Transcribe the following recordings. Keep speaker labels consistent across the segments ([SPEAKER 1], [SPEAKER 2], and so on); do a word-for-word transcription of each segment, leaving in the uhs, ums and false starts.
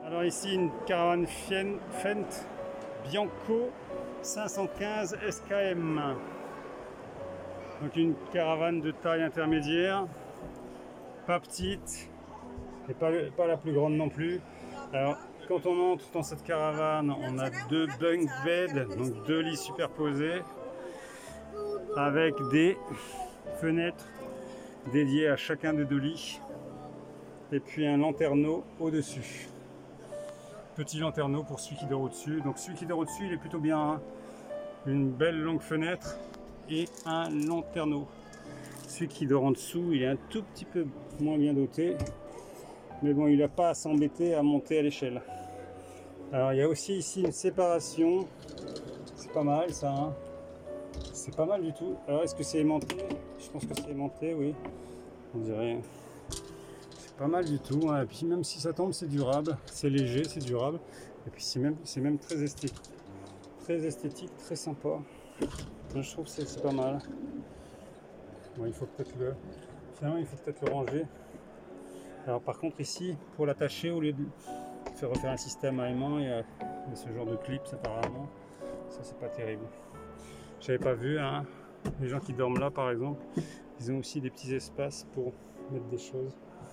[SPEAKER 1] Alors ici une caravane Fendt Bianco cinq cent quinze S K M. Donc une caravane de taille intermédiaire, pas petite et pas, pas la plus grande non plus. Alors quand on entre dans cette caravane, on a deux bunk beds, donc deux lits superposés avec des fenêtres dédiées à chacun des deux lits et puis un lanterneau au-dessus. Petit lanterneau pour celui qui dort au-dessus. Donc celui qui dort au-dessus, il est plutôt bien, hein. Une belle longue fenêtre et un lanterneau. Celui qui dort en dessous, il est un tout petit peu moins bien doté. Mais bon, il n'a pas à s'embêter à monter à l'échelle. Alors il y a aussi ici une séparation. C'est pas mal ça, hein. C'est pas mal du tout. Alors est-ce que c'est aimanté? Je pense que c'est aimanté, oui. On dirait... pas mal du tout, hein. Et puis même si ça tombe, c'est durable, c'est léger, c'est durable, et puis c'est même, c'est même très esthétique, très esthétique, très sympa. Donc, je trouve que c'est pas mal. Bon, il faut peut-être le, finalement, il faut peut-être le ranger. Alors par contre ici, pour l'attacher, au lieu de faire refaire un système à aimant, il y a, il y a ce genre de clips apparemment. Ça c'est pas terrible. J'avais pas vu, hein. Les gens qui dorment là, par exemple, ils ont aussi des petits espaces pour mettre des choses.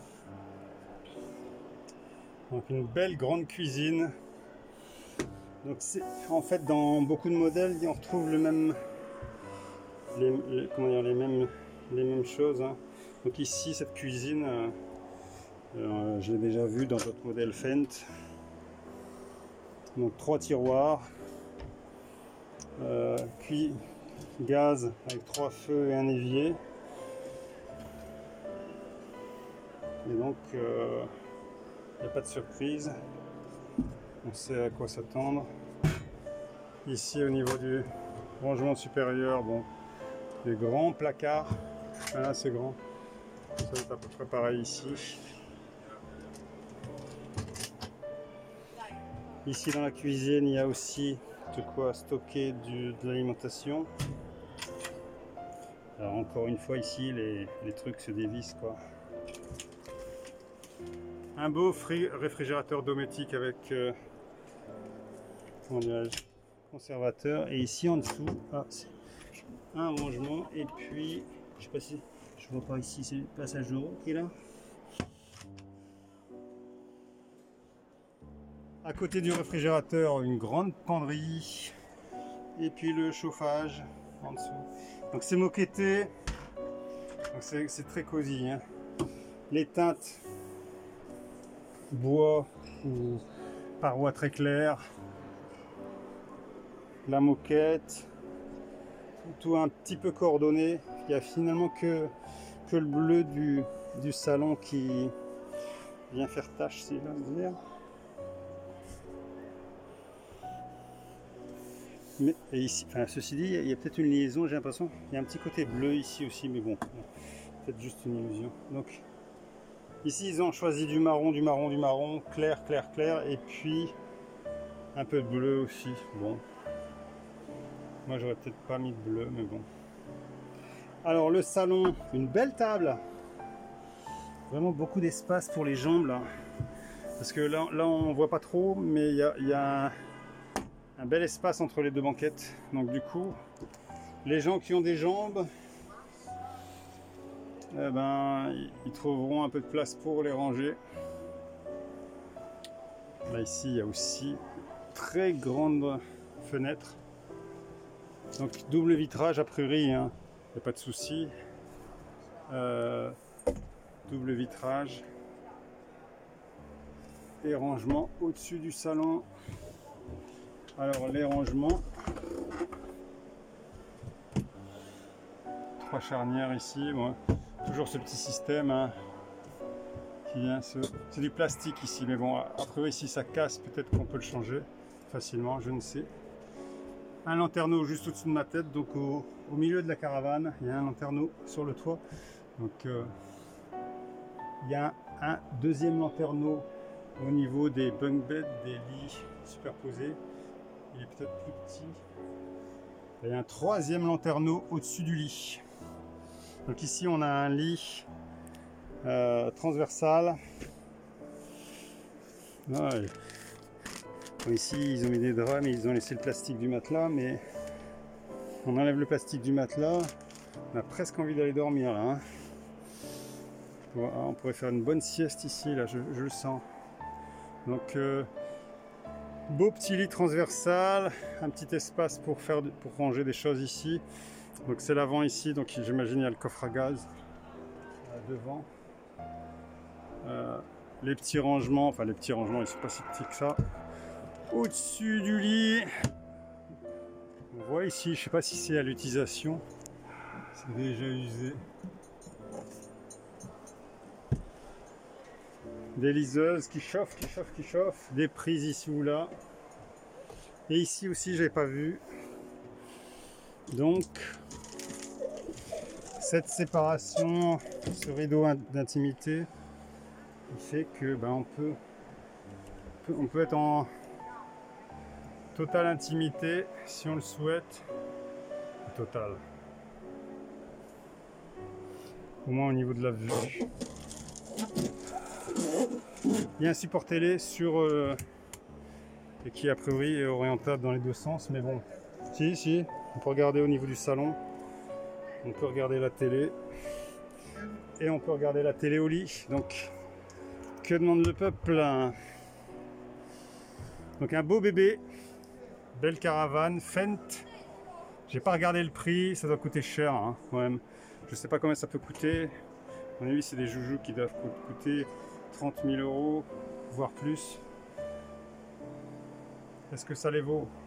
[SPEAKER 1] Donc une belle grande cuisine. Donc c'est en fait dans beaucoup de modèles on retrouve le même, les, les, comment dire, les mêmes, les mêmes choses, hein. Donc ici cette cuisine, euh, euh, je l'ai déjà vu dans d'autres modèles Fendt. Donc trois tiroirs, euh, cuit gaz avec trois feux et un évier. Et donc euh, il n'y a pas de surprise, on sait à quoi s'attendre. Ici au niveau du rangement supérieur, bon, des grands placards, ah, c'est grand, ça va être à peu près pareil ici. Ici dans la cuisine, il y a aussi de quoi stocker du, de l'alimentation. Alors encore une fois ici, les, les trucs se dévissent quoi. Un beau réfrigérateur domotique avec euh, comment dirais-je, conservateur. Et ici en dessous, ah, un rangement. Et puis, je sais pas si je vois pas ici, c'est le passage d'eau qui est là. À côté du réfrigérateur, une grande penderie. Et puis le chauffage en dessous. Donc c'est moquetté. Donc c'est très cosy, hein. Les teintes bois ou parois très claires, la moquette, tout un petit peu coordonné. Il n'y a finalement que, que le bleu du, du salon qui vient faire tâche, si j'ose dire. Mais et ici, enfin, ceci dit, il y a peut-être une liaison, j'ai l'impression. Il y a un petit côté bleu ici aussi, mais bon, peut-être juste une illusion. Donc ici, ils ont choisi du marron, du marron, du marron, clair, clair, clair, et puis un peu de bleu aussi. Bon, moi, j'aurais peut-être pas mis de bleu, mais bon. Alors, le salon, une belle table. Vraiment beaucoup d'espace pour les jambes, là. Parce que là, là on voit pas trop, mais il y a, y a un, un bel espace entre les deux banquettes. Donc, du coup, les gens qui ont des jambes, eh ben, ils trouveront un peu de place pour les ranger. Là ici il y a aussi très grande fenêtre, donc double vitrage a priori, hein. Il n'y a pas de souci, euh, double vitrage et rangement au-dessus du salon. Alors les rangements, trois charnières ici, bon, toujours ce petit système, hein, qui vient se... C'est du plastique ici, mais bon, après si ça casse, peut-être qu'on peut le changer facilement, je ne sais. Un lanterneau juste au-dessus de ma tête, donc au, au milieu de la caravane, il y a un lanterneau sur le toit. Donc euh, il y a un, un deuxième lanterneau au niveau des bunk beds, des lits superposés. Il est peut-être plus petit. Et il y a un troisième lanterneau au-dessus du lit. Donc ici on a un lit euh, transversal Ah, et... bon, ici ils ont mis des draps mais ils ont laissé le plastique du matelas, mais on enlève le plastique du matelas, on a presque envie d'aller dormir là, hein. Voilà, on pourrait faire une bonne sieste ici là, je, je le sens. Donc euh, beau petit lit transversal, un petit espace pour faire pour ranger des choses ici. Donc c'est l'avant ici, donc j'imagine il y a le coffre à gaz là, devant. Euh, les petits rangements, enfin les petits rangements ils sont pas si petits que ça. Au-dessus du lit, on voit ici, je sais pas si c'est à l'utilisation, c'est déjà usé. Des liseuses qui chauffent, qui chauffent, qui chauffent, des prises ici ou là. Et ici aussi j'ai pas vu. Donc cette séparation, ce rideau d'intimité, il fait que ben, on peut, on peut être en totale intimité si on le souhaite. Total. Au moins au niveau de la vue. Il y a un support télé sur euh, et qui a priori est orientable dans les deux sens, mais bon. Si, si, on peut regarder au niveau du salon. On peut regarder la télé. Et on peut regarder la télé au lit. Donc, que demande le peuple? Donc un beau bébé. Belle caravane, Fendt. J'ai pas regardé le prix, ça doit coûter cher hein, quand même. Je sais pas combien ça peut coûter. À mon avis, c'est des joujoux qui doivent coûter trente mille euros, voire plus. Est-ce que ça les vaut?